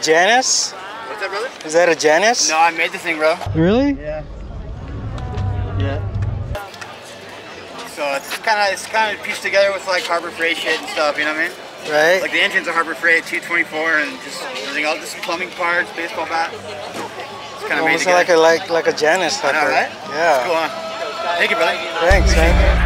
Janus? What's that, brother? Is that a Janus? No, I made the thing, bro. Really? Yeah. So it's kind of pieced together with like Harbor Freight shit and stuff. You know what I mean? Right. Like the engine's a Harbor Freight 224, and just everything else, just plumbing parts, baseball bat. It's kind of made Almost together. like a Janus. I know, right? Yeah. Cool, huh? Thank you, brother. Thanks, man.